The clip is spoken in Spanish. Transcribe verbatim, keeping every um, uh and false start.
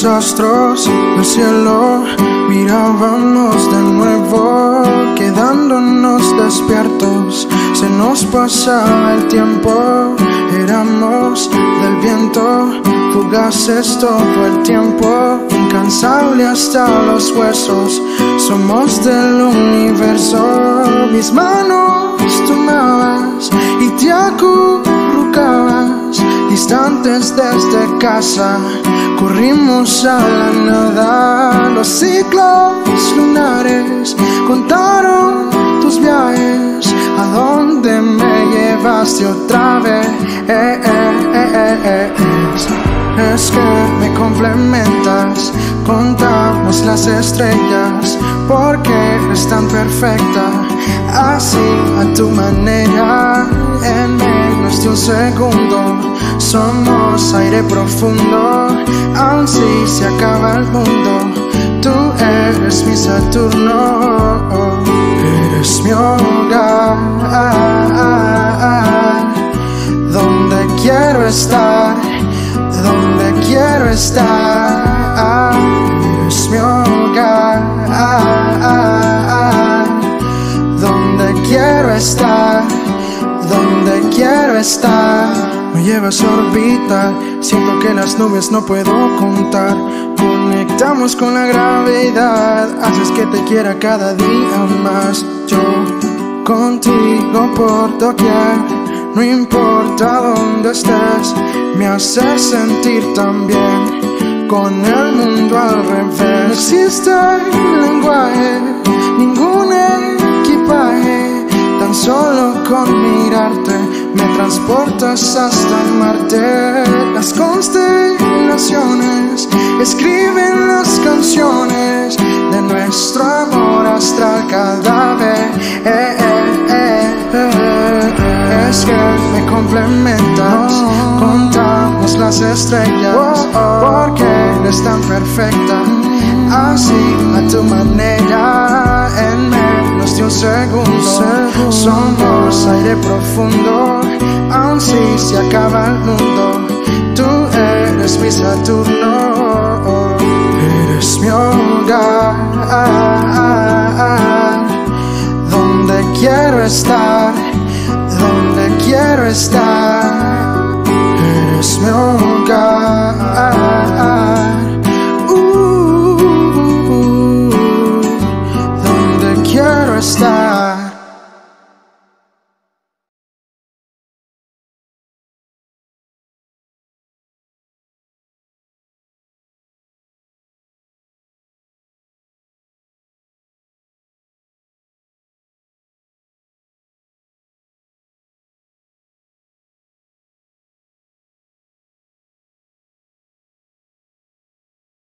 los astros del cielo mirábamos de nuevo, quedándonos despiertos. Se nos pasaba el tiempo, éramos del viento, fugaces todo el tiempo, incansable hasta los huesos. Somos del universo, mis manos tomabas y te acurrucabas, distantes desde casa, corrimos a la nada. Los ciclos lunares contaron tus viajes, a dónde me llevaste otra vez. Eh, eh, eh, eh, eh, eh. Es que me complementas, contamos las estrellas, porque eres tan perfecta, así a tu manera. En menos de un segundo somos aire profundo, aun si se acaba el mundo. Tú eres mi Saturno, eres mi hogar, donde quiero estar, donde quiero estar. Eres mi hogar, donde quiero estar, donde quiero estar. Me llevas a orbitar, siento que las nubes no puedo contar. Conectamos con la gravedad, haces que te quiera cada día más. Yo contigo por doquier, no importa dónde estés, me haces sentir tan bien, con el mundo al revés. No existe lenguaje, ningún equipaje, tan solo con mirarte me transportas hasta Marte. Las constelaciones escriben las canciones de nuestro amor astral cada vez. Eh, eh, eh, eh, eh. Es que me complementas, contamos las estrellas, porque eres tan perfecta, así a tu manera. En menos de un segundo somos aire profundo, aun si se acaba el mundo. Tú eres mi Saturno, eres mi hogar, donde quiero estar, donde quiero estar. Eres mi hogar.